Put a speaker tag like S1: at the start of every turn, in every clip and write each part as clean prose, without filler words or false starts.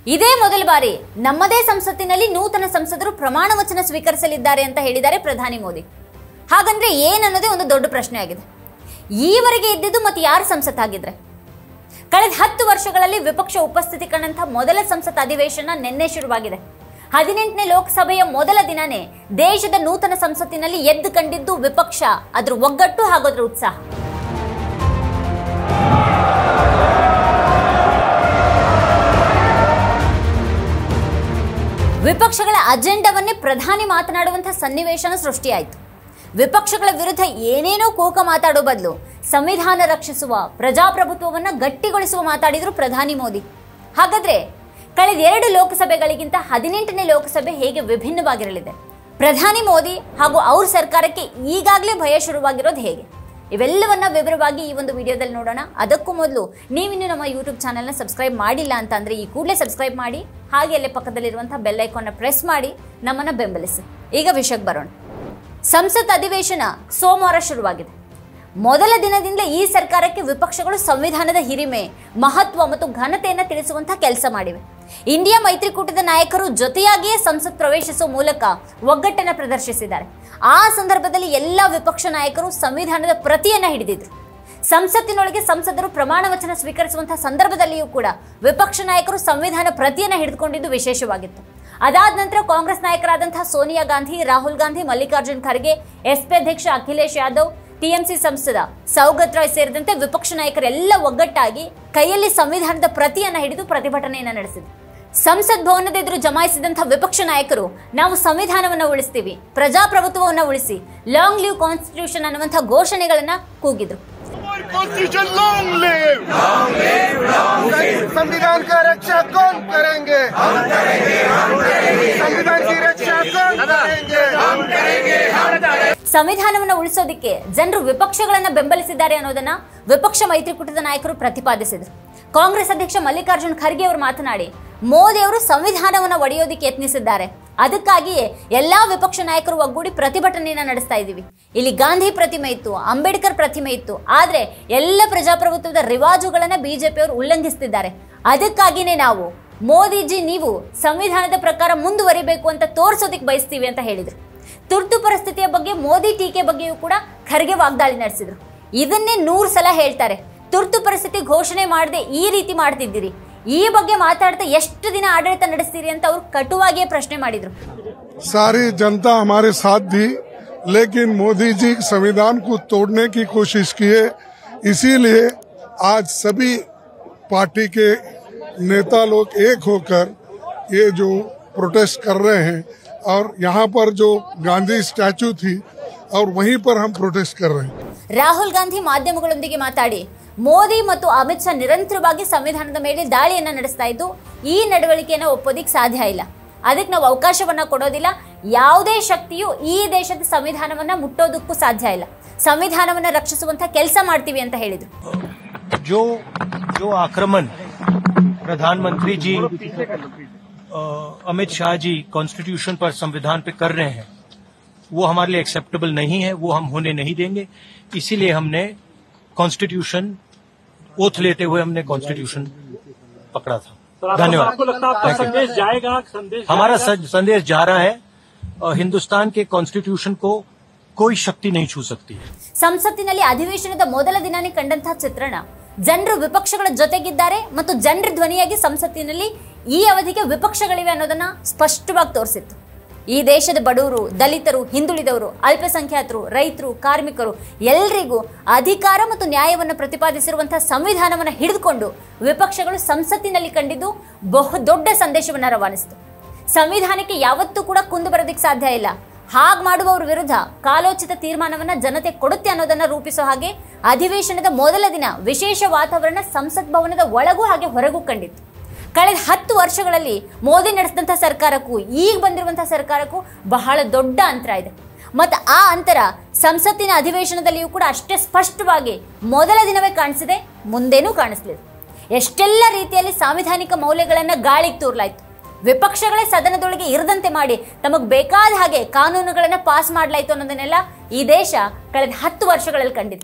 S1: ಇದೇ ಮೊದಲ ಬಾರಿ ನಮ್ಮದೇ ಸಂಸತ್ತಿನಲ್ಲಿ ನೂತನ ಸಂಸದರು ಪ್ರಮಾಣ ವಚನ ಸ್ವೀಕರಿಸಲಿದ್ದಾರೆ ಅಂತ ಹೇಳಿದ್ದಾರೆ ಪ್ರಧಾನಿ ಮೋದಿ. ಹಾಗಂದ್ರೆ ಏನನ್ನೋದೇ ಒಂದು ದೊಡ್ಡ ಪ್ರಶ್ನೆ ಆಗಿದೆ. ಈವರೆಗೆ ಇದ್ದಿದ್ದು ಮತ್ತೆ ಯಾರು ಸಂಸತ್ತಾಗಿದ್ರೆ? ಕಳೆದ 10 ವರ್ಷಗಳಲ್ಲಿ ವಿಪಕ್ಷ ಉಪಸ್ಥಿತಿ ಕಂಡಂತ ಮೊದಲ ಸಂಸತ್ ಅಧಿವೇಶನ ನಿನ್ನೆ ಶುರುವಾಗಿದೆ. 18ನೇ ಲೋಕಸಭೆಯ ಮೊದಲ ದಿನನೇ ದೇಶದ ನೂತನ ಸಂಸತ್ತಿನಲ್ಲಿ ಎದ್ದು ಕಂಡಿದ್ದು ವಿಪಕ್ಷ, ಅದರ ಒಗ್ಗಟ್ಟು ಹಾಗೂ ಅದರ ಉತ್ಸಾಹ. ವಿಪಕ್ಷಗಳ ಅಜೆಂಡಾವನ್ನೇ ಪ್ರಧಾನಿ ಮಾತನಾಡುವಂತಹ ಸನ್ನಿವೇಶನ ಸೃಷ್ಟಿಯಾಯಿತು. ವಿಪಕ್ಷಗಳ ವಿರುದ್ಧ ಏನೇನೋ ಕೋಕ ಮಾತಾಡೋ ಬದಲು ಸಂವಿಧಾನ ರಕ್ಷಿಸುವ, ಪ್ರಜಾಪ್ರಭುತ್ವವನ್ನು ಗಟ್ಟಿಗೊಳಿಸುವ ಮಾತಾಡಿದ್ರು ಪ್ರಧಾನಿ ಮೋದಿ. ಹಾಗಾದ್ರೆ ಕಳೆದ 2 ಲೋಕಸಭೆಗಳಿಗಿಂತ 18ನೇ ಲೋಕಸಭೆ ಹೇಗೆ ವಿಭಿನ್ನವಾಗಿರಲಿದೆ? ಪ್ರಧಾನಿ ಮೋದಿ ಹಾಗೂ ಅವ್ರ ಸರ್ಕಾರಕ್ಕೆ ಈಗಾಗಲೇ ಭಯ ಶುರುವಾಗಿರೋದು ಹೇಗೆ? ಇವೆಲ್ಲವನ್ನ ವಿವರವಾಗಿ ಈ ಒಂದು ವಿಡಿಯೋದಲ್ಲಿ ನೋಡೋಣ. ಅದಕ್ಕೂ ಮೊದಲು ನೀವಿನ್ನು ನಮ್ಮ ಯೂಟ್ಯೂಬ್ ಚಾನೆಲ್ನ ಸಬ್ಸ್ಕ್ರೈಬ್ ಮಾಡಿಲ್ಲ ಅಂತ ಅಂದ್ರೆ ಈ ಕೂಡಲೇ ಸಬ್ಸ್ಕ್ರೈಬ್ ಮಾಡಿ, ಹಾಗೆ ಅಲ್ಲೇ ಪಕ್ಕದಲ್ಲಿರುವಂತಹ ಬೆಲ್ ಐಕಾನ್ನ ಪ್ರೆಸ್ ಮಾಡಿ ನಮ್ಮನ್ನ ಬೆಂಬಲಿಸಿ. ಈಗ ವಿಷಯಕ್ಕೆ ಬರೋಣ. ಸಂಸತ್ ಅಧಿವೇಶನ ಸೋಮವಾರ ಶುರುವಾಗಿದೆ. ಮೊದಲ ದಿನದಿಂದ ಈ ಸರ್ಕಾರಕ್ಕೆ ವಿಪಕ್ಷಗಳು ಸಂವಿಧಾನದ ಹಿರಿಮೆ, ಮಹತ್ವ ಮತ್ತು ಘನತೆಯನ್ನು ತಿಳಿಸುವಂತಹ ಕೆಲಸ ಮಾಡಿವೆ. ಇಂಡಿಯಾ ಮೈತ್ರಿಕೂಟದ ನಾಯಕರು ಜೊತೆಯಾಗಿಯೇ ಸಂಸತ್ ಪ್ರವೇಶಿಸುವ ಮೂಲಕ ಒಗ್ಗಟ್ಟನ್ನು ಪ್ರದರ್ಶಿಸಿದ್ದಾರೆ. ಆ ಸಂದರ್ಭದಲ್ಲಿ ಎಲ್ಲ ವಿಪಕ್ಷ ನಾಯಕರು ಸಂವಿಧಾನದ ಪ್ರತಿಯನ್ನ ಹಿಡಿದಿದ್ರು. ಸಂಸತ್ತಿನೊಳಗೆ ಸಂಸದರು ಪ್ರಮಾಣ ವಚನ ಸ್ವೀಕರಿಸುವಂತಹ ಸಂದರ್ಭದಲ್ಲಿಯೂ ಕೂಡ ವಿಪಕ್ಷ ನಾಯಕರು ಸಂವಿಧಾನ ಪ್ರತಿಯನ್ನ ಹಿಡಿದುಕೊಂಡಿದ್ದು ವಿಶೇಷವಾಗಿತ್ತು. ಅದಾದ ನಂತರ ಕಾಂಗ್ರೆಸ್ ನಾಯಕರಾದಂತಹ ಸೋನಿಯಾ ಗಾಂಧಿ, ರಾಹುಲ್ ಗಾಂಧಿ, ಮಲ್ಲಿಕಾರ್ಜುನ್ ಖರ್ಗೆ, ಎಸ್ಪಿ ಅಧ್ಯಕ್ಷ ಅಖಿಲೇಶ್ ಯಾದವ್, ಟಿಎಂಸಿ ಸಂಸದ ಸೌಗತ್ ರಾಯ್ ಸೇರಿದಂತೆ ವಿಪಕ್ಷ ನಾಯಕರೆಲ್ಲ ಒಗ್ಗಟ್ಟಾಗಿ ಕೈಯಲ್ಲಿ ಸಂವಿಧಾನದ ಪ್ರತಿಯನ್ನ ಹಿಡಿದು ಪ್ರತಿಭಟನೆಯನ್ನ ನಡೆಸಿದರು. ಸಂಸತ್ ಭವನದ ಎದುರು ಜಮಾಯಿಸಿದಂತಹ ವಿಪಕ್ಷ ನಾಯಕರು ನಾವು ಸಂವಿಧಾನವನ್ನ ಉಳಿಸ್ತೀವಿ, ಪ್ರಜಾಪ್ರಭುತ್ವವನ್ನ ಉಳಿಸಿ, ಲಾಂಗ್ ಲಿವ್ ಕಾನ್ಸ್ಟಿಟ್ಯೂಷನ್ ಅನ್ನುವಂತಹ ಘೋಷಣೆಗಳನ್ನ ಕೂಗಿದ್ರು.
S2: कॉन्स्टिट्यूशन लॉन्ग लिव, संविधान का रक्षा कौन करेंगे, संविधान की रक्षा कौन करेंगे.
S1: ಸಂವಿಧಾನವನ್ನ ಉಳಿಸೋದಕ್ಕೆ ಜನರು ವಿಪಕ್ಷಗಳನ್ನ ಬೆಂಬಲಿಸಿದ್ದಾರೆ ಅನ್ನೋದನ್ನ ವಿಪಕ್ಷ ಮೈತ್ರಿಕೂಟದ ನಾಯಕರು ಪ್ರತಿಪಾದಿಸಿದರು. ಕಾಂಗ್ರೆಸ್ ಅಧ್ಯಕ್ಷ ಮಲ್ಲಿಕಾರ್ಜುನ್ ಖರ್ಗೆ ಅವರು ಮಾತನಾಡಿ, ಮೋದಿ ಅವರು ಸಂವಿಧಾನವನ್ನ ಒಡೆಯೋದಕ್ಕೆ ಯತ್ನಿಸಿದ್ದಾರೆ, ಅದಕ್ಕಾಗಿಯೇ ಎಲ್ಲಾ ವಿಪಕ್ಷ ನಾಯಕರು ಒಗ್ಗೂಡಿ ಪ್ರತಿಭಟನೆಯನ್ನ ನಡೆಸ್ತಾ ಇದ್ದೀವಿ. ಇಲ್ಲಿ ಗಾಂಧಿ ಪ್ರತಿಮೆ ಇತ್ತು, ಅಂಬೇಡ್ಕರ್ ಪ್ರತಿಮೆ ಇತ್ತು, ಆದ್ರೆ ಎಲ್ಲ ಪ್ರಜಾಪ್ರಭುತ್ವದ ರಿವಾಜುಗಳನ್ನ ಬಿಜೆಪಿಯವರು ಉಲ್ಲಂಘಿಸುತ್ತಿದ್ದಾರೆ. ಅದಕ್ಕಾಗಿನೇ ನಾವು ಮೋದಿಜಿ ನೀವು ಸಂವಿಧಾನದ ಪ್ರಕಾರ ಮುಂದುವರಿಬೇಕು ಅಂತ ತೋರಿಸೋದಕ್ಕೆ ಬಯಸ್ತೀವಿ ಅಂತ ಹೇಳಿದ್ರು. ತುರ್ತು ಪರಿಸ್ಥಿತಿಯ ಬಗ್ಗೆ ಮೋದಿ ಟೀಕೆ ಬಗ್ಗೆಯೂ ಕೂಡ ಖರ್ಗೆ ವಾಗ್ದಾಳಿ ನಡೆಸಿದ್ರು. ಇದನ್ನೇ 100 ಸಲ ಹೇಳ್ತಾರೆ. ತುರ್ತು ಪರಿಸ್ಥಿತಿ ಘೋಷಣೆ ಮಾಡದೆ ಈ ರೀತಿ ಮಾಡ್ತಿದ್ದೀರಿ, ಈ ಬಗ್ಗೆ ಮಾತಾಡ್ತಾ ಎಷ್ಟು ದಿನ ಆಡಳಿತ ನಡೆಸ್ತೀರಿ ಅಂತ ಅವರು ಕಟುವಾಗಿಯೇ ಪ್ರಶ್ನೆ ಮಾಡಿದ್ರು.
S3: सारी जनता हमारे साथ थी, लेकिन मोदी जी संविधान को तोड़ने की कोशिश किए, इसीलिए आज सभी पार्टी के नेता लोग एक होकर ये जो प्रोटेस्ट कर रहे हैं, और यहाँ पर जो गांधी स्टैचू थी और वहीं पर हम प्रोटेस्ट कर रहे हैं.
S1: ರಾಹುಲ್ ಗಾಂಧಿ ಮಾಧ್ಯಮಗಳೊಂದಿಗೆ ಮಾತಾಡಿ ಮೋದಿ ಮತ್ತು ಅಮಿತ್ ಶಾ ನಿರಂತರವಾಗಿ ಸಂವಿಧಾನದ ಮೇಲೆ ದಾಳಿಯನ್ನ ನಡೆಸ್ತಾ ಇದ್ದು ಈ ನಡವಳಿಕೆಯನ್ನು ಒಪ್ಪೋದಿಕ್ಕೆ ಸಾಧ್ಯ ಇಲ್ಲ, ಅದಕ್ಕೆ ನಾವು ಅವಕಾಶವನ್ನ ಕೊಡೋದಿಲ್ಲ, ಯಾವುದೇ ಶಕ್ತಿಯು ಈ ದೇಶದ ಸಂವಿಧಾನವನ್ನ ಮುಟ್ಟೋದಕ್ಕೂ ಸಾಧ್ಯ ಇಲ್ಲ, ಸಂವಿಧಾನವನ್ನ ರಕ್ಷಿಸುವಂತ ಕೆಲಸ ಮಾಡ್ತೀವಿ ಅಂತ ಹೇಳಿದ್ರು.
S4: जो आक्रमण प्रधानमंत्री जी अमित शाह जी कॉन्स्टिट्यूशन पर, संविधान पे कर रहे हैं, वो हमारे लिए एक्सेप्टेबल नहीं है, वो हम होने नहीं देंगे. इसीलिए हमने कॉन्स्टिट्यूशन ओथ लेते हुए हमने कॉन्स्टिट्यूशन पकड़ा था. धन्यवाद.
S5: संदेश जाएगा,
S4: हमारा संदेश जा रहा है. हिंदुस्तान के कॉन्स्टिट्यूशन को कोई शक्ति नहीं छू सकती है.
S1: ಸಂಸತ್ತಿನಲ್ಲಿ ಅಧಿವೇಶನದ ಮೊದಲ ದಿನನೇ ಕಂಡಂತಹ ಚಿತ್ರಣ ಜನರು ವಿಪಕ್ಷಗಳ ಜೊತೆಗಿದ್ದಾರೆ ಮತ್ತು ಜನರ ಧ್ವನಿಯಾಗಿ ಸಂಸತ್ತಿನಲ್ಲಿ ಈ ಅವಧಿಗೆ ವಿಪಕ್ಷಗಳಿವೆ ಅನ್ನೋದನ್ನ ಸ್ಪಷ್ಟವಾಗಿ ತೋರಿಸಿತ್ತು. ಈ ದೇಶದ ಬಡವರು, ದಲಿತರು, ಹಿಂದುಳಿದವರು, ಅಲ್ಪಸಂಖ್ಯಾತರು, ರೈತರು, ಕಾರ್ಮಿಕರು ಎಲ್ಲರಿಗೂ ಅಧಿಕಾರ ಮತ್ತು ನ್ಯಾಯವನ್ನು ಪ್ರತಿಪಾದಿಸಿರುವಂತಹ ಸಂವಿಧಾನವನ್ನು ಹಿಡಿದುಕೊಂಡು ವಿಪಕ್ಷಗಳು ಸಂಸತ್ತಿನಲ್ಲಿ ಕಂಡಿದ್ದು ಬಹುದೊಡ್ಡ ಸಂದೇಶವನ್ನು ರವಾನಿಸಿತು. ಸಂವಿಧಾನಕ್ಕೆ ಯಾವತ್ತೂ ಕೂಡ ಕುಂದು ಬರೋದಕ್ಕೆ ಸಾಧ್ಯ ಇಲ್ಲ, ಹಾಗೆ ಮಾಡುವವರ ವಿರುದ್ಧ ಕಾಲೋಚಿತ ತೀರ್ಮಾನವನ್ನ ಜನತೆ ಕೊಡುತ್ತೆ ಅನ್ನೋದನ್ನ ರೂಪಿಸೋ ಹಾಗೆ ಅಧಿವೇಶನದ ಮೊದಲ ದಿನ ವಿಶೇಷ ವಾತಾವರಣ ಸಂಸತ್ ಭವನದ ಒಳಗೂ ಹಾಗೆ ಹೊರಗೂ ಕಂಡಿತ್ತು. ಕಳೆದ 10 ವರ್ಷಗಳಲ್ಲಿ ಮೋದಿ ನಡೆಸಿದಂತಹ ಸರ್ಕಾರಕ್ಕೂ ಈಗ ಬಂದಿರುವಂತಹ ಸರ್ಕಾರಕ್ಕೂ ಬಹಳ ದೊಡ್ಡ ಅಂತರ ಇದೆ. ಮತ್ತು ಆ ಅಂತರ ಸಂಸತ್ತಿನ ಅಧಿವೇಶನದಲ್ಲಿಯೂ ಕೂಡ ಅಷ್ಟೇ ಸ್ಪಷ್ಟವಾಗಿ ಮೊದಲ ದಿನವೇ ಕಾಣಿಸಿದೆ, ಮುಂದೇನೂ ಕಾಣಿಸ್ಲಿದೆ. ಎಷ್ಟೆಲ್ಲ ರೀತಿಯಲ್ಲಿ ಸಾಂವಿಧಾನಿಕ ಮೌಲ್ಯಗಳನ್ನು ಗಾಳಿಗೆ ತೂರ್ಲಾಯ್ತು. ವಿಪಕ್ಷಗಳೇ ಸದನದೊಳಗೆ ಇರದಂತೆ ಮಾಡಿ ತಮಗೆ ಬೇಕಾದ ಹಾಗೆ ಕಾನೂನುಗಳನ್ನು ಪಾಸ್ ಮಾಡಲಾಯಿತು ಅನ್ನೋದನ್ನೆಲ್ಲ ಈ ದೇಶ ಕಳೆದ 10 ವರ್ಷಗಳಲ್ಲಿ ಕಂಡಿದೆ.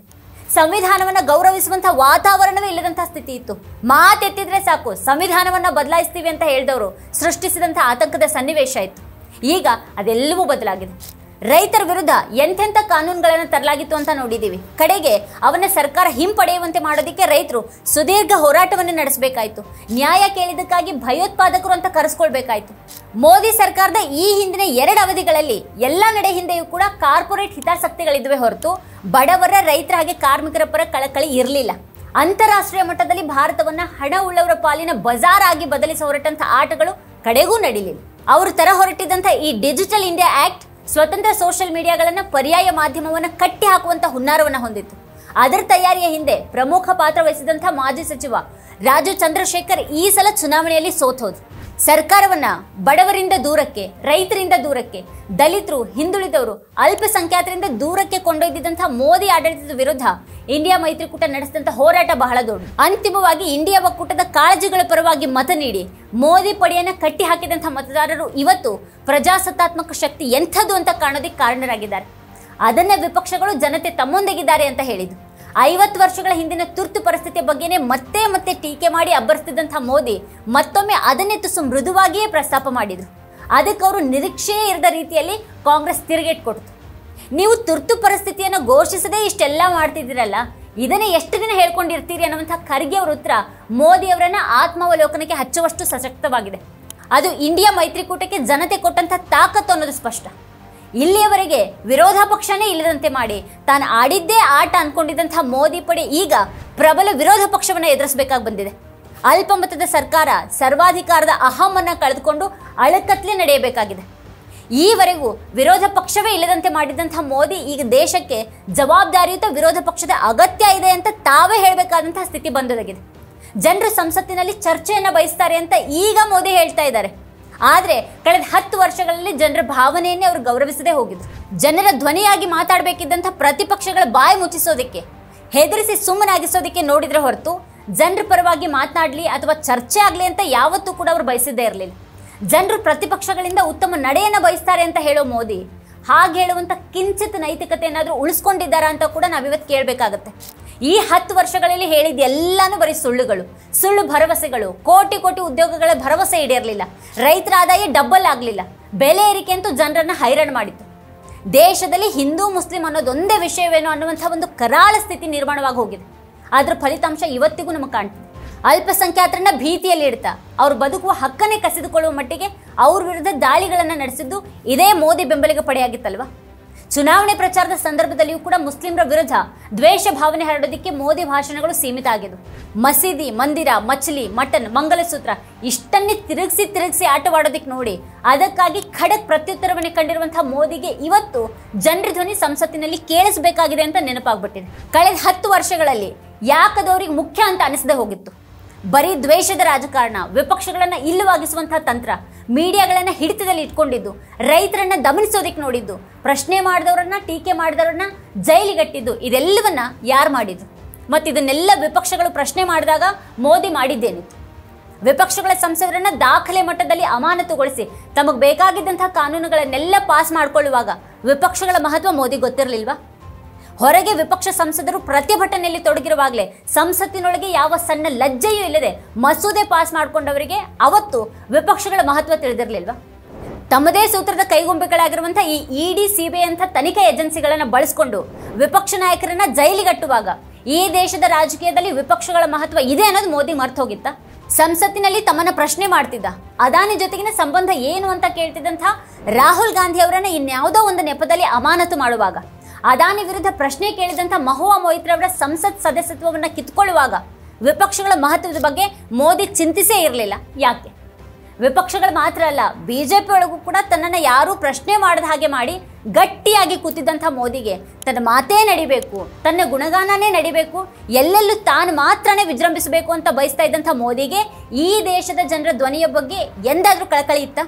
S1: ಸಂವಿಧಾನವನ್ನ ಗೌರವಿಸುವಂತಹ ವಾತಾವರಣವೇ ಇಲ್ಲದಂತಹ ಸ್ಥಿತಿ ಇತ್ತು. ಮಾತೆತ್ತಿದ್ರೆ ಸಾಕು ಸಂವಿಧಾನವನ್ನ ಬದಲಾಯಿಸ್ತೀವಿ ಅಂತ ಹೇಳಿದವರು ಸೃಷ್ಟಿಸಿದಂತಹ ಆತಂಕದ ಸನ್ನಿವೇಶ ಇತ್ತು. ಈಗ ಅದೆಲ್ಲವೂ ಬದಲಾಗಿದೆ. ರೈತರ ವಿರುದ್ಧ ಎಂತೆಂಥ ಕಾನೂನುಗಳನ್ನು ತರಲಾಗಿತ್ತು ಅಂತ ನೋಡಿದ್ದೀವಿ. ಕಡೆಗೆ ಅವನ್ನ ಸರ್ಕಾರ ಹಿಂಪಡೆಯುವಂತೆ ಮಾಡೋದಕ್ಕೆ ರೈತರು ಸುದೀರ್ಘ ಹೋರಾಟವನ್ನು ನಡೆಸಬೇಕಾಯಿತು. ನ್ಯಾಯ ಕೇಳಿದಕ್ಕಾಗಿ ಭಯೋತ್ಪಾದಕರು ಅಂತ ಕರೆಸ್ಕೊಳ್ಬೇಕಾಯ್ತು. ಮೋದಿ ಸರ್ಕಾರದ ಈ ಹಿಂದಿನ 2 ಅವಧಿಗಳಲ್ಲಿ ಎಲ್ಲ ನಡೆ ಹಿಂದೆಯೂ ಕೂಡ ಕಾರ್ಪೊರೇಟ್ ಹಿತಾಸಕ್ತಿಗಳಿದ್ವೆ ಹೊರತು ಬಡವರ, ರೈತರ ಹಾಗೆ ಕಾರ್ಮಿಕರ ಪರ ಕಳಕಳಿ ಇರಲಿಲ್ಲ. ಅಂತಾರಾಷ್ಟ್ರೀಯ ಮಟ್ಟದಲ್ಲಿ ಭಾರತವನ್ನ ಹಣ ಉಳ್ಳವರ ಪಾಲಿನ ಬಜಾರ್ ಆಗಿ ಬದಲಿಸಿ ಹೊರಟಂತ ಆಟಗಳು ಕಡೆಗೂ ನಡೀಲಿಲ್ಲ. ಅವರು ತರ ಹೊರಟಿದ್ದಂಥ ಈ ಡಿಜಿಟಲ್ ಇಂಡಿಯಾ ಆಕ್ಟ್ ಸ್ವತಂತ್ರ ಸೋಷಿಯಲ್ ಮೀಡಿಯಾಗಳನ್ನ ಪರ್ಯಾಯ ಮಾಧ್ಯಮವನ್ನ ಕಟ್ಟಿ ಹಾಕುವಂತ ಹುನ್ನಾರವನ್ನ ಹೊಂದಿತ್ತು. ಅದರ ತಯಾರಿಯ ಹಿಂದೆ ಪ್ರಮುಖ ಪಾತ್ರ ವಹಿಸಿದಂಥ ಮಾಜಿ ಸಚಿವ ರಾಜು ಚಂದ್ರಶೇಖರ್ ಈ ಸಲ ಚುನಾವಣೆಯಲ್ಲಿ ಸೋತೋದ್ರು. ಸರ್ಕಾರವನ್ನ ಬಡವರಿಂದ ದೂರಕ್ಕೆ, ರೈತರಿಂದ ದೂರಕ್ಕೆ, ದಲಿತರು, ಹಿಂದುಳಿದವರು, ಅಲ್ಪಸಂಖ್ಯಾತರಿಂದ ದೂರಕ್ಕೆ ಕೊಂಡೊಯ್ದಿದ್ದಂತಹ ಮೋದಿ ಆಡಳಿತದ ವಿರುದ್ಧ ಇಂಡಿಯಾ ಮೈತ್ರಿಕೂಟ ನಡೆಸಿದಂತ ಹೋರಾಟ ಬಹಳ ದೊಡ್ಡ. ಅಂತಿಮವಾಗಿ ಇಂಡಿಯಾ ಒಕ್ಕೂಟದ ಕಾಳಜಿಗಳ ಪರವಾಗಿ ಮತ ನೀಡಿ ಮೋದಿ ಪಡೆಯನ್ನ ಕಟ್ಟಿ ಹಾಕಿದಂತಹ ಮತದಾರರು ಇವತ್ತು ಪ್ರಜಾಸತ್ತಾತ್ಮಕ ಶಕ್ತಿ ಎಂಥದ್ದು ಅಂತ ಕಾಣೋದಕ್ಕೆ ಕಾರಣರಾಗಿದ್ದಾರೆ. ಅದನ್ನ ವಿಪಕ್ಷಗಳು ಜನತೆ ತಮ್ಮೊಂದಿಗಿದ್ದಾರೆ ಅಂತ ಹೇಳಿದ್ರು. 50 ವರ್ಷಗಳ ಹಿಂದಿನ ತುರ್ತು ಪರಿಸ್ಥಿತಿಯ ಬಗ್ಗೆನೇ ಮತ್ತೆ ಮತ್ತೆ ಟೀಕೆ ಮಾಡಿ ಅಬ್ಬರಿಸ್ತಿದ್ದಂಥ ಮೋದಿ ಮತ್ತೊಮ್ಮೆ ಅದನ್ನೇ ತುಸು ಮೃದುವಾಗಿಯೇ ಪ್ರಸ್ತಾಪ ಮಾಡಿದ್ರು. ಅದಕ್ಕೆ ಅವರು ನಿರೀಕ್ಷೆಯೇ ಇರದ ರೀತಿಯಲ್ಲಿ ಕಾಂಗ್ರೆಸ್ ತಿರುಗೇಟ್ ಕೊಡ್ತು. ನೀವು ತುರ್ತು ಪರಿಸ್ಥಿತಿಯನ್ನು ಘೋಷಿಸದೇ ಇಷ್ಟೆಲ್ಲ ಮಾಡ್ತಿದ್ದೀರಲ್ಲ, ಇದನ್ನೇ ಎಷ್ಟು ದಿನ ಹೇಳ್ಕೊಂಡಿರ್ತೀರಿ ಅನ್ನುವಂಥ ಖರ್ಗೆ ಅವರ ಉತ್ತರ ಮೋದಿ ಅವರನ್ನ ಆತ್ಮಾವಲೋಕನಕ್ಕೆ ಹಚ್ಚುವಷ್ಟು ಸಶಕ್ತವಾಗಿದೆ. ಅದು ಇಂಡಿಯಾ ಮೈತ್ರಿಕೂಟಕ್ಕೆ ಜನತೆ ಕೊಟ್ಟಂತ ತಾಕತ್ತು ಅನ್ನೋದು ಸ್ಪಷ್ಟ. ಇಲ್ಲಿಯವರೆಗೆ ವಿರೋಧ ಪಕ್ಷನೇ ಇಲ್ಲದಂತೆ ಮಾಡಿ ತಾನು ಆಡಿದ್ದೇ ಆಟ ಅನ್ಕೊಂಡಿದ್ದಂತಹ ಮೋದಿ ಪಡೆ ಈಗ ಪ್ರಬಲ ವಿರೋಧ ಪಕ್ಷವನ್ನ ಎದುರಿಸಬೇಕಾಗಿ ಬಂದಿದೆ. ಅಲ್ಪಮತದ ಸರ್ಕಾರ ಸರ್ವಾಧಿಕಾರದ ಅಹಮನ್ನ ಕಳೆದುಕೊಂಡು ಅಳಕತ್ಲೆ ನಡೆಯಬೇಕಾಗಿದೆ. ಈವರೆಗೂ ವಿರೋಧ ಪಕ್ಷವೇ ಇಲ್ಲದಂತೆ ಮಾಡಿದಂತಹ ಮೋದಿ ಈಗ ದೇಶಕ್ಕೆ ಜವಾಬ್ದಾರಿಯುತ ವಿರೋಧ ಪಕ್ಷದ ಅಗತ್ಯ ಇದೆ ಅಂತ ತಾವೇ ಹೇಳಬೇಕಾದಂತಹ ಸ್ಥಿತಿ ಬಂದೊದಗಿದೆ. ಜನರು ಸಂಸತ್ತಿನಲ್ಲಿ ಚರ್ಚೆಯನ್ನ ಬಯಸ್ತಾರೆ ಅಂತ ಈಗ ಮೋದಿ ಹೇಳ್ತಾ ಇದ್ದಾರೆ. ಆದ್ರೆ ಕಳೆದ 10 ವರ್ಷಗಳಲ್ಲಿ ಜನರ ಭಾವನೆಯನ್ನೇ ಅವರು ಗೌರವಿಸದೇ ಹೋಗಿದ್ರು. ಜನರ ಧ್ವನಿಯಾಗಿ ಮಾತಾಡಬೇಕಿದ್ದಂಥ ಪ್ರತಿಪಕ್ಷಗಳ ಬಾಯಿ ಮುಚ್ಚಿಸೋದಕ್ಕೆ, ಹೆದರಿಸಿ ಸುಮ್ಮನಾಗಿಸೋದಕ್ಕೆ ನೋಡಿದ್ರೆ ಹೊರತು ಜನರ ಪರವಾಗಿ ಮಾತನಾಡಲಿ ಅಥವಾ ಚರ್ಚೆ ಆಗಲಿ ಅಂತ ಯಾವತ್ತೂ ಕೂಡ ಅವರು ಬಯಸಿದ್ದೇ ಇರಲಿಲ್ಲ. ಜನರು ಪ್ರತಿಪಕ್ಷಗಳಿಂದ ಉತ್ತಮ ನಡೆಯನ್ನ ಬಯಸ್ತಾರೆ ಅಂತ ಹೇಳೋ ಮೋದಿ ಹಾಗೆ ಹೇಳುವಂತ ಕಿಂಚಿತ್ ನೈತಿಕತೆ ಏನಾದರೂ ಉಳಿಸ್ಕೊಂಡಿದ್ದಾರಾ ಅಂತ ಕೂಡ ನಾವಿವತ್ತು ಕೇಳಬೇಕಾಗತ್ತೆ. ಈ 10 ವರ್ಷಗಳಲ್ಲಿ ಹೇಳಿದ ಎಲ್ಲಾನು ಬರೀ ಸುಳ್ಳುಗಳು, ಸುಳ್ಳು ಭರವಸೆಗಳು. ಕೋಟಿ ಕೋಟಿ ಉದ್ಯೋಗಗಳ ಭರವಸೆ ಈಡೇರಲಿಲ್ಲ. ರೈತರ ಆದಾಯ ಡಬಲ್ ಆಗಲಿಲ್ಲ. ಬೆಲೆ ಏರಿಕೆ ಅಂತೂ ಜನರನ್ನ ಹೈರಾಣ ಮಾಡಿತ್ತು. ದೇಶದಲ್ಲಿ ಹಿಂದೂ ಮುಸ್ಲಿಂ ಅನ್ನೋದೊಂದೇ ವಿಷಯವೇನೋ ಅನ್ನುವಂಥ ಒಂದು ಕರಾಳ ಸ್ಥಿತಿ ನಿರ್ಮಾಣವಾಗಿ ಹೋಗಿದೆ. ಅದರ ಫಲಿತಾಂಶ ಇವತ್ತಿಗೂ ನಮಗೆ ಕಾಣ್ತಿದೆ. ಅಲ್ಪಸಂಖ್ಯಾತರನ್ನ ಭೀತಿಯಲ್ಲಿ ಇಡ್ತಾ ಅವ್ರು ಬದುಕುವ ಹಕ್ಕನ್ನೇ ಕಸಿದುಕೊಳ್ಳುವ ಮಟ್ಟಿಗೆ ಅವ್ರ ವಿರುದ್ಧ ದಾಳಿಗಳನ್ನು ನಡೆಸಿದ್ದು ಇದೇ ಮೋದಿ ಬೆಂಬಲಿಗ ಪಡೆಯಾಗಿತ್ತಲ್ವಾ. ಚುನಾವಣೆ ಪ್ರಚಾರದ ಸಂದರ್ಭದಲ್ಲಿಯೂ ಕೂಡ ಮುಸ್ಲಿಮರ ವಿರುದ್ಧ ದ್ವೇಷ ಭಾವನೆ ಹರಡೋದಕ್ಕೆ ಮೋದಿ ಭಾಷಣಗಳು ಸೀಮಿತ ಆಗಿದ್ವು. ಮಸೀದಿ, ಮಂದಿರ, ಮಚಲಿ, ಮಟನ್, ಮಂಗಲಸೂತ್ರ ಇಷ್ಟನ್ನೇ ತಿರುಗಿಸಿ ಆಟವಾಡೋದಕ್ಕೆ ನೋಡಿ ಅದಕ್ಕಾಗಿ ಖಡಕ್ ಪ್ರತ್ಯುತ್ತರವನ್ನೇ ಕಂಡಿರುವಂತಹ ಮೋದಿಗೆ ಇವತ್ತು ಜನರ ಧ್ವನಿ ಸಂಸತ್ತಿನಲ್ಲಿ ಕೇಳಿಸಬೇಕಾಗಿದೆ ಅಂತ ನೆನಪಾಗ್ಬಿಟ್ಟಿದೆ. ಕಳೆದ 10 ವರ್ಷಗಳಲ್ಲಿ ಯಾಕದವ್ರಿಗೆ ಮುಖ್ಯ ಅಂತ ಅನಿಸದೆ ಹೋಗಿತ್ತು. ಬರೀ ದ್ವೇಷದ ರಾಜಕಾರಣ, ವಿಪಕ್ಷಗಳನ್ನ ಇಲ್ಲವಾಗಿಸುವಂತಹ ತಂತ್ರ, ಮೀಡಿಯಾಗಳನ್ನ ಹಿಡಿತದಲ್ಲಿ ಇಟ್ಕೊಂಡಿದ್ದು, ರೈತರನ್ನ ದಮನಿಸೋದಕ್ಕೆ ನೋಡಿದ್ದು, ಪ್ರಶ್ನೆ ಮಾಡಿದವರನ್ನ, ಟೀಕೆ ಮಾಡಿದವರನ್ನ ಜೈಲಿಗಟ್ಟಿದ್ದು, ಇದೆಲ್ಲವನ್ನ ಯಾರು ಮಾಡಿದ್ರು? ಮತ್ತು ಇದನ್ನೆಲ್ಲ ವಿಪಕ್ಷಗಳು ಪ್ರಶ್ನೆ ಮಾಡಿದಾಗ ಮೋದಿ ಮಾಡಿದ್ದೇನಿತ್ತು? ವಿಪಕ್ಷಗಳ ಸಂಸದರನ್ನ ದಾಖಲೆ ಮಟ್ಟದಲ್ಲಿ ಅಮಾನತುಗೊಳಿಸಿ ತಮಗೆ ಬೇಕಾಗಿದ್ದಂತಹ ಕಾನೂನುಗಳನ್ನೆಲ್ಲ ಪಾಸ್ ಮಾಡಿಕೊಳ್ಳುವಾಗ ವಿಪಕ್ಷಗಳ ಮಹತ್ವ ಮೋದಿ ಗೊತ್ತಿರಲಿಲ್ವಾ? ಹೊರಗೆ ವಿಪಕ್ಷ ಸಂಸದರು ಪ್ರತಿಭಟನೆಯಲ್ಲಿ ತೊಡಗಿರುವಾಗಲೇ ಸಂಸತ್ತಿನೊಳಗೆ ಯಾವ ಸಣ್ಣ ಲಜ್ಜೆಯೂ ಇಲ್ಲದೆ ಮಸೂದೆ ಪಾಸ್ ಮಾಡಿಕೊಂಡವರಿಗೆ ಅವತ್ತು ವಿಪಕ್ಷಗಳ ಮಹತ್ವ ತಿಳಿದಿರಲಿಲ್ವಾ? ತಮ್ಮದೇ ಸೂತ್ರದ ಕೈಗೊಂಬೆಗಳಾಗಿರುವಂತಹ ಈ ಇಡಿ, ಸಿಬಿಐ ಅಂತ ತನಿಖಾ ಏಜೆನ್ಸಿಗಳನ್ನು ಬಳಸಿಕೊಂಡು ವಿಪಕ್ಷ ನಾಯಕರನ್ನ ಜೈಲಿಗಟ್ಟುವಾಗ ಈ ದೇಶದ ರಾಜಕೀಯದಲ್ಲಿ ವಿಪಕ್ಷಗಳ ಮಹತ್ವ ಇದೆ ಅನ್ನೋದು ಮೋದಿ ಮರ್ತು ಹೋಗಿತ್ತ? ಸಂಸತ್ತಿನಲ್ಲಿ ತಮ್ಮನ್ನ ಪ್ರಶ್ನೆ ಮಾಡ್ತಿದ್ದ ಅದಾನಿ ಜೊತೆಗಿನ ಸಂಬಂಧ ಏನು ಅಂತ ಕೇಳ್ತಿದ್ದಂಥ ರಾಹುಲ್ ಗಾಂಧಿ ಅವರನ್ನ ಇನ್ಯಾವುದೋ ಒಂದು ನೆಪದಲ್ಲಿ ಅಮಾನತು ಮಾಡುವಾಗ, ಅದಾನಿ ವಿರುದ್ಧ ಪ್ರಶ್ನೆ ಕೇಳಿದಂಥ ಮಹುವಾ ಮೊಯಿತ್ರಾ ಅವರ ಸಂಸತ್ ಸದಸ್ಯತ್ವವನ್ನು ಕಿತ್ಕೊಳ್ಳುವಾಗ ವಿಪಕ್ಷಗಳ ಮಹತ್ವದ ಬಗ್ಗೆ ಮೋದಿ ಚಿಂತಿಸೇ ಇರಲಿಲ್ಲ. ಯಾಕೆ? ವಿಪಕ್ಷಗಳು ಮಾತ್ರ ಅಲ್ಲ, ಬಿಜೆಪಿ ಒಳಗೂ ಕೂಡ ತನ್ನನ್ನು ಯಾರೂ ಪ್ರಶ್ನೆ ಮಾಡದ ಹಾಗೆ ಮಾಡಿ ಗಟ್ಟಿಯಾಗಿ ಕೂತಿದ್ದಂಥ ಮೋದಿಗೆ ತನ್ನ ಮಾತೇ ನಡಿಬೇಕು, ತನ್ನ ಗುಣಗಾನನೇ ನಡಿಬೇಕು, ಎಲ್ಲೆಲ್ಲೂ ತಾನು ಮಾತ್ರನೇ ವಿಜೃಂಭಿಸಬೇಕು ಅಂತ ಬಯಸ್ತಾ ಇದ್ದಂಥ ಮೋದಿಗೆ ಈ ದೇಶದ ಜನರ ಧ್ವನಿಯ ಬಗ್ಗೆ ಎಂದಾದರೂ ಕಳಕಳಿ ಇತ್ತ?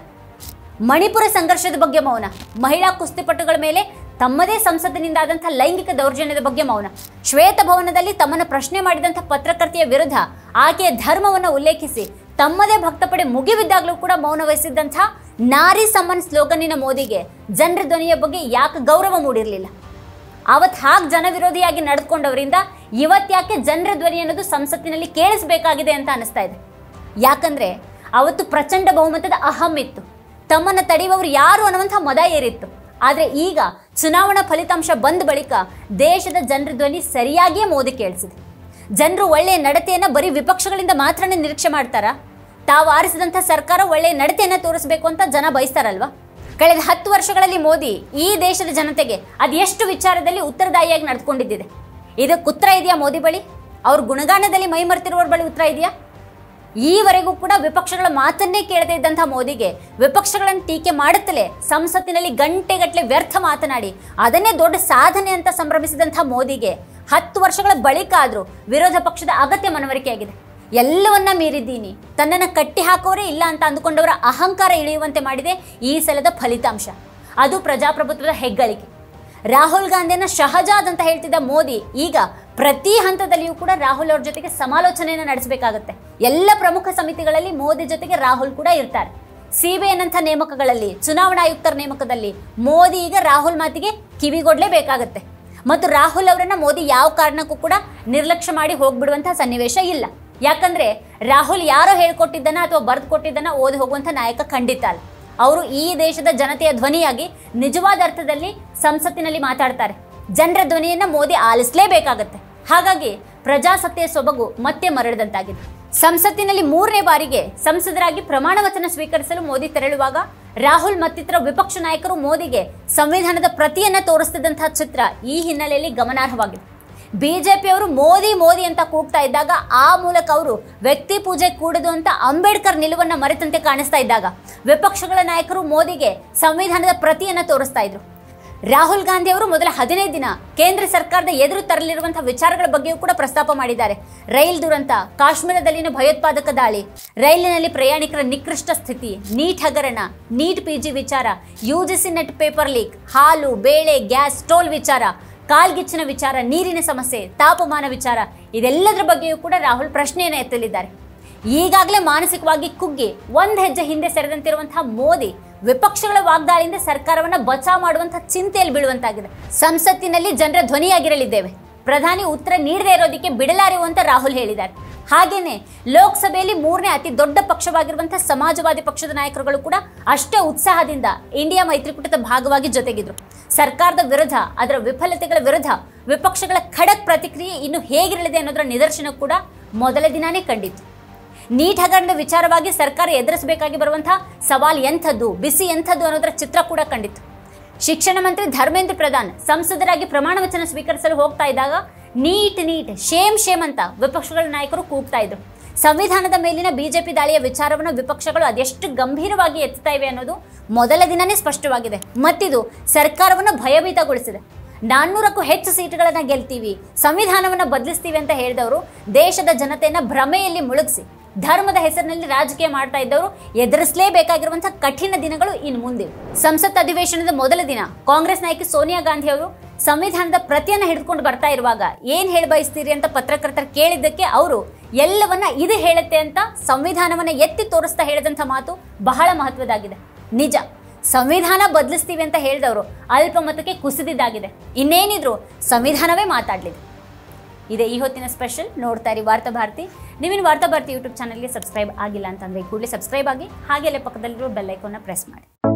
S1: ಮಣಿಪುರ ಸಂಘರ್ಷದ ಬಗ್ಗೆ ಮೌನ, ಮಹಿಳಾ ಕುಸ್ತಿಪಟುಗಳ ಮೇಲೆ ತಮ್ಮದೇ ಸಂಸತ್ತಿನಿಂದಾದಂಥ ಲೈಂಗಿಕ ದೌರ್ಜನ್ಯದ ಬಗ್ಗೆ ಮೌನ, ಶ್ವೇತಭವನದಲ್ಲಿ ತಮ್ಮನ್ನು ಪ್ರಶ್ನೆ ಮಾಡಿದಂಥ ಪತ್ರಕರ್ತೆಯ ವಿರುದ್ಧ ಆಕೆಯ ಧರ್ಮವನ್ನು ಉಲ್ಲೇಖಿಸಿ ತಮ್ಮದೇ ಭಕ್ತಪಡೆ ಮುಗಿಬಿದ್ದಾಗಲೂ ಕೂಡ ಮೌನ ವಹಿಸಿದ್ದಂಥ ನಾರಿ ಸಮ್ಮನ್ ಸ್ಲೋಗನ್ನಿನ ಮೋದಿಗೆ ಜನರ ಧ್ವನಿಯ ಬಗ್ಗೆ ಯಾಕೆ ಗೌರವ ಮೂಡಿರಲಿಲ್ಲ? ಅವತ್ತು ಹಾಗೆ ಜನವಿರೋಧಿಯಾಗಿ ನಡೆದುಕೊಂಡವರಿಂದ ಇವತ್ತ್ಯಾಕೆ ಜನರ ಧ್ವನಿ ಅನ್ನೋದು ಸಂಸತ್ತಿನಲ್ಲಿ ಕೇಳಿಸಬೇಕಾಗಿದೆ ಅಂತ ಅನಿಸ್ತಾ ಇದೆ. ಯಾಕಂದ್ರೆ ಅವತ್ತು ಪ್ರಚಂಡ ಬಹುಮತದ ಅಹಂ ಇತ್ತು, ತಮ್ಮನ್ನ ತಡೆಯುವವರು ಯಾರು ಅನ್ನುವಂಥ ಮದ ಏರಿತ್ತು. ಆದರೆ ಈಗ ಚುನಾವಣಾ ಫಲಿತಾಂಶ ಬಂದ ಬಳಿಕ ದೇಶದ ಜನರ ಧ್ವನಿ ಸರಿಯಾಗಿಯೇ ಮೋದಿ ಕೇಳಿಸಿದೆ. ಜನರು ಒಳ್ಳೆಯ ನಡತೆಯನ್ನ ಬರೀ ವಿಪಕ್ಷಗಳಿಂದ ಮಾತ್ರನೇ ನಿರೀಕ್ಷೆ ಮಾಡ್ತಾರಾ? ತಾವು ಆರಿಸಿದಂಥ ಸರ್ಕಾರ ಒಳ್ಳೆಯ ನಡತೆಯನ್ನ ತೋರಿಸಬೇಕು ಅಂತ ಜನ ಬಯಸ್ತಾರಲ್ವಾ? ಕಳೆದ 10 ವರ್ಷಗಳಲ್ಲಿ ಮೋದಿ ಈ ದೇಶದ ಜನತೆಗೆ ಅದೆಷ್ಟು ವಿಚಾರದಲ್ಲಿ ಉತ್ತರದಾಯಿಯಾಗಿ ನಡೆದುಕೊಂಡಿದ್ದಿದೆ. ಇದಕ್ಕೆ ಉತ್ತರ ಇದೆಯಾ ಮೋದಿ ಬಳಿ? ಅವ್ರ ಗುಣಗಾನದಲ್ಲಿ ಮೈ ಮರೆತಿರುವವ್ರ ಬಳಿ ಉತ್ತರ ಇದೆಯಾ? ಈವರೆಗೂ ಕೂಡ ವಿಪಕ್ಷಗಳ ಮಾತನ್ನೇ ಕೇಳದೇ ಇದ್ದಂಥ ಮೋದಿಗೆ ವಿಪಕ್ಷಗಳನ್ನು ಟೀಕೆ ಮಾಡುತ್ತಲೇ ಸಂಸತ್ತಿನಲ್ಲಿ ಗಂಟೆಗಟ್ಟಲೆ ವ್ಯರ್ಥ ಮಾತನಾಡಿ ಅದನ್ನೇ ದೊಡ್ಡ ಸಾಧನೆ ಅಂತ ಸಂಭ್ರಮಿಸಿದಂಥ ಮೋದಿಗೆ 10 ವರ್ಷಗಳ ಬಳಿಕ ಆದರೂ ವಿರೋಧ ಪಕ್ಷದ ಅಗತ್ಯ ಮನವರಿಕೆಯಾಗಿದೆ. ಎಲ್ಲವನ್ನ ಮೀರಿದ್ದೀನಿ, ತನ್ನನ್ನು ಕಟ್ಟಿ ಹಾಕೋರೇ ಇಲ್ಲ ಅಂತ ಅಂದುಕೊಂಡವರ ಅಹಂಕಾರ ಇಳಿಯುವಂತೆ ಮಾಡಿದೆ ಈ ಸಲದ ಫಲಿತಾಂಶ. ಅದು ಪ್ರಜಾಪ್ರಭುತ್ವದ ಹೆಗ್ಗಳಿಕೆ. ರಾಹುಲ್ ಗಾಂಧಿಯನ್ನ ಶಹಜಾದ್ ಅಂತ ಹೇಳ್ತಿದ್ದ ಮೋದಿ ಈಗ ಪ್ರತಿ ಹಂತದಲ್ಲಿಯೂ ಕೂಡ ರಾಹುಲ್ ಅವ್ರ ಜೊತೆಗೆ ಸಮಾಲೋಚನೆಯನ್ನು ನಡೆಸಬೇಕಾಗುತ್ತೆ. ಎಲ್ಲ ಪ್ರಮುಖ ಸಮಿತಿಗಳಲ್ಲಿ ಮೋದಿ ಜೊತೆಗೆ ರಾಹುಲ್ ಕೂಡ ಇರ್ತಾರೆ. ಸಿಬಿಐನಂಥ ನೇಮಕಗಳಲ್ಲಿ, ಚುನಾವಣಾ ಆಯುಕ್ತರ ನೇಮಕದಲ್ಲಿ ಮೋದಿ ಈಗ ರಾಹುಲ್ ಮಾತಿಗೆ ಕಿವಿಗೊಡ್ಲೇಬೇಕಾಗತ್ತೆ. ಮತ್ತು ರಾಹುಲ್ ಅವರನ್ನ ಮೋದಿ ಯಾವ ಕಾರಣಕ್ಕೂ ಕೂಡ ನಿರ್ಲಕ್ಷ್ಯ ಮಾಡಿ ಹೋಗ್ಬಿಡುವಂತಹ ಸನ್ನಿವೇಶ ಇಲ್ಲ. ಯಾಕಂದ್ರೆ ರಾಹುಲ್ ಯಾರೋ ಹೇಳ್ಕೊಟ್ಟಿದ್ದನ್ನ ಅಥವಾ ಬರೆದು ಕೊಟ್ಟಿದ್ದನ್ನ ಓದಿ ಹೋಗುವಂಥ ನಾಯಕ ಖಂಡಿತ ಅಲ್ಲ. ಅವರು ಈ ದೇಶದ ಜನತೆಯ ಧ್ವನಿಯಾಗಿ ನಿಜವಾದ ಅರ್ಥದಲ್ಲಿ ಸಂಸತ್ತಿನಲ್ಲಿ ಮಾತಾಡ್ತಾರೆ. ಜನರ ಧ್ವನಿಯನ್ನ ಮೋದಿ ಆಲಿಸಲೇಬೇಕಾಗತ್ತೆ. ಹಾಗಾಗಿ ಪ್ರಜಾಸತ್ತೆಯ ಸೊಬಗು ಮತ್ತೆ ಮರಳಿದಂತಾಗಿದೆ. ಸಂಸತ್ತಿನಲ್ಲಿ 3ನೇ ಬಾರಿಗೆ ಸಂಸದರಾಗಿ ಪ್ರಮಾಣ ವಚನ ಸ್ವೀಕರಿಸಲು ಮೋದಿ ತೆರಳುವಾಗ ರಾಹುಲ್ ಮತ್ತಿತರ ವಿಪಕ್ಷ ನಾಯಕರು ಮೋದಿಗೆ ಸಂವಿಧಾನದ ಪ್ರತಿಯನ್ನ ತೋರಿಸ್ತಿದ್ದಂತಹ ಚಿತ್ರ ಈ ಹಿನ್ನೆಲೆಯಲ್ಲಿ ಗಮನಾರ್ಹವಾಗಿದೆ. ಬಿಜೆಪಿಯವರು ಮೋದಿ ಮೋದಿ ಅಂತ ಕೂಗ್ತಾ ಇದ್ದಾಗ ಆ ಮೂಲಕ ಅವರು ವ್ಯಕ್ತಿ ಪೂಜೆ ಕೂಡದು ಅಂತ ಅಂಬೇಡ್ಕರ್ ನಿಲುವನ್ನ ಮರೆತಂತೆ ಕಾಣಿಸ್ತಾ ಇದ್ದಾಗ ವಿಪಕ್ಷಗಳ ನಾಯಕರು ಮೋದಿಗೆ ಸಂವಿಧಾನದ ಪ್ರತಿಯನ್ನ ತೋರಿಸ್ತಾ ಇದ್ರು. ರಾಹುಲ್ ಗಾಂಧಿ ಅವರು ಮೊದಲ 15 ದಿನ ಕೇಂದ್ರ ಸರ್ಕಾರದ ಎದುರು ತರಲಿರುವಂತಹ ವಿಚಾರಗಳ ಬಗ್ಗೆಯೂ ಕೂಡ ಪ್ರಸ್ತಾಪ ಮಾಡಿದ್ದಾರೆ. ರೈಲ್ ದುರಂತ, ಕಾಶ್ಮೀರದಲ್ಲಿನ ಭಯೋತ್ಪಾದಕ ದಾಳಿ, ರೈಲಿನಲ್ಲಿ ಪ್ರಯಾಣಿಕರ ನಿಕೃಷ್ಟ ಸ್ಥಿತಿ, ನೀಟ್ ಹಗರಣ, ನೀಟ್ PG ವಿಚಾರ, UGC ನೆಟ್ ಪೇಪರ್ ಲೀಕ್, ಹಾಲು, ಬೇಳೆ, ಗ್ಯಾಸ್, ಟೋಲ್ ವಿಚಾರ, ಕಾಲ್ಗಿಚ್ಚಿನ ವಿಚಾರ, ನೀರಿನ ಸಮಸ್ಯೆ, ತಾಪಮಾನ ವಿಚಾರ, ಇದೆಲ್ಲದರ ಬಗ್ಗೆಯೂ ಕೂಡ ರಾಹುಲ್ ಪ್ರಶ್ನೆಯನ್ನು ಎತ್ತಲಿದ್ದಾರೆ. ಈಗಾಗಲೇ ಮಾನಸಿಕವಾಗಿ ಕುಗ್ಗಿ ಒಂದು ಹೆಜ್ಜೆ ಹಿಂದೆ ಸರಿದಂತಿರುವಂತಹ ಮೋದಿ ವಿಪಕ್ಷಗಳ ವಾಗ್ದಾಳಿಯಿಂದ ಸರ್ಕಾರವನ್ನ ಬಚಾವ್ ಮಾಡುವಂತಹ ಚಿಂತೆಯಲ್ಲಿ ಬೀಳುವಂತಾಗಿದೆ. ಸಂಸತ್ತಿನಲ್ಲಿ ಜನರ ಧ್ವನಿಯಾಗಿರಲಿದ್ದೇವೆ, ಪ್ರಧಾನಿ ಉತ್ತರ ನೀಡದೇ ಇರೋದಕ್ಕೆ ಬಿಡಲಾರೆವು ಅಂತ ರಾಹುಲ್ ಹೇಳಿದ್ದಾರೆ. ಹಾಗೇನೆ ಲೋಕಸಭೆಯಲ್ಲಿ 3ನೇ ಅತಿ ದೊಡ್ಡ ಪಕ್ಷವಾಗಿರುವಂತಹ ಸಮಾಜವಾದಿ ಪಕ್ಷದ ನಾಯಕರುಗಳು ಕೂಡ ಅಷ್ಟೇ ಉತ್ಸಾಹದಿಂದ ಇಂಡಿಯಾ ಮೈತ್ರಿಕೂಟದ ಭಾಗವಾಗಿ ಜೊತೆಗಿದ್ರು. ಸರ್ಕಾರದ ವಿರುದ್ಧ, ಅದರ ವಿಫಲತೆಗಳ ವಿರುದ್ಧ ವಿಪಕ್ಷಗಳ ಖಡಕ್ ಪ್ರತಿಕ್ರಿಯೆ ಇನ್ನು ಹೇಗಿರಲಿದೆ ಅನ್ನೋದರ ನಿದರ್ಶನ ಕೂಡ ಮೊದಲ ದಿನಾನೇ ಕಂಡಿತ್ತು. ನೀಟ್ ಹಗರಣದ ವಿಚಾರವಾಗಿ ಸರ್ಕಾರ ಎದುರಿಸಬೇಕಾಗಿ ಬರುವಂತಹ ಸವಾಲ್ ಎಂಥದ್ದು, ಬಿಸಿ ಎಂಥದ್ದು ಅನ್ನೋದರ ಚಿತ್ರ ಕೂಡ ಕಂಡಿತ್ತು. ಶಿಕ್ಷಣ ಮಂತ್ರಿ ಧರ್ಮೇಂದ್ರ ಪ್ರಧಾನ್ ಸಂಸದರಾಗಿ ಪ್ರಮಾಣ ವಚನ ಸ್ವೀಕರಿಸಲು ಹೋಗ್ತಾ ಇದ್ದಾಗ ನೀಟ್ ನೀಟ್ ಶೇಮ್ ಶೇಮ್ ಅಂತ ವಿಪಕ್ಷಗಳ ನಾಯಕರು ಕೂಗ್ತಾ ಇದ್ರು. ಸಂವಿಧಾನದ ಮೇಲಿನ ಬಿಜೆಪಿ ದಾಳಿಯ ವಿಚಾರವನ್ನು ವಿಪಕ್ಷಗಳು ಅದೆಷ್ಟು ಗಂಭೀರವಾಗಿ ಎತ್ತುತ್ತಾ ಇವೆ ಅನ್ನೋದು ಮೊದಲ ದಿನನೇ ಸ್ಪಷ್ಟವಾಗಿದೆ. ಮತ್ತಿದು ಸರ್ಕಾರವನ್ನು ಭಯಭೀತಗೊಳಿಸಿದೆ. 400ಕ್ಕೂ ಹೆಚ್ಚು ಸೀಟುಗಳನ್ನ ಗೆಲ್ತೀವಿ, ಸಂವಿಧಾನವನ್ನ ಬದಲಿಸ್ತೀವಿ ಅಂತ ಹೇಳಿದವರು ದೇಶದ ಜನತೆಯನ್ನ ಭ್ರಮೆಯಲ್ಲಿ ಮುಳುಗಿಸಿ ಧರ್ಮದ ಹೆಸರಿನಲ್ಲಿ ರಾಜಕೀಯ ಮಾಡ್ತಾ ಇದ್ದವರು ಎದುರಿಸಲೇಬೇಕಾಗಿರುವಂತಹ ಕಠಿಣ ದಿನಗಳು ಇನ್ನು ಮುಂದೆ. ಸಂಸತ್ ಅಧಿವೇಶನದ ಮೊದಲ ದಿನ ಕಾಂಗ್ರೆಸ್ ನಾಯಕಿ ಸೋನಿಯಾ ಗಾಂಧಿ ಅವರು ಸಂವಿಧಾನದ ಪ್ರತಿಯನ್ನ ಹಿಡಿದುಕೊಂಡು ಬರ್ತಾ ಇರುವಾಗ ಏನ್ ಹೇಳ ಬಯಸ್ತೀರಿ ಅಂತ ಪತ್ರಕರ್ತರು ಕೇಳಿದ್ದಕ್ಕೆ ಅವರು ಎಲ್ಲವನ್ನ ಇದು ಹೇಳುತ್ತೆ ಅಂತ ಸಂವಿಧಾನವನ್ನ ಎತ್ತಿ ತೋರಿಸ್ತಾ ಹೇಳಿದಂಥ ಮಾತು ಬಹಳ ಮಹತ್ವದಾಗಿದೆ. ನಿಜ, ಸಂವಿಧಾನ ಬದಲಿಸ್ತೀವಿ ಅಂತ ಹೇಳಿದವರು ಅಲ್ಪಮತಕ್ಕೆ ಕುಸಿದಿದ್ದಾಗಿದೆ. ಇನ್ನೇನಿದ್ರು ಸಂವಿಧಾನವೇ ಮಾತಾಡ್ಲಿದೆ. ಇದೇ ಈ ಹೊತ್ತಿನ ಸ್ಪೆಷಲ್. ನೋಡ್ತಾ ಇರಿ ವಾರ್ತಾ ಭಾರತಿ. ನೀವಿನ ವಾರ್ತಾ ಭಾರತಿ ಯೂಟ್ಯೂಬ್ ಚಾನಲ್ಗೆ ಸಬ್ಸ್ಕ್ರೈಬ್ ಆಗಿಲ್ಲ ಅಂತಂದ್ರೆ ಕೂಡಲೇ ಸಬ್ಸ್ಕ್ರೈಬ್ ಆಗಿ, ಹಾಗೆ ಪಕ್ಕದಲ್ಲಿರೋ ಬೆಲ್ ಐಕಾನ್ನ ಪ್ರೆಸ್ ಮಾಡಿ.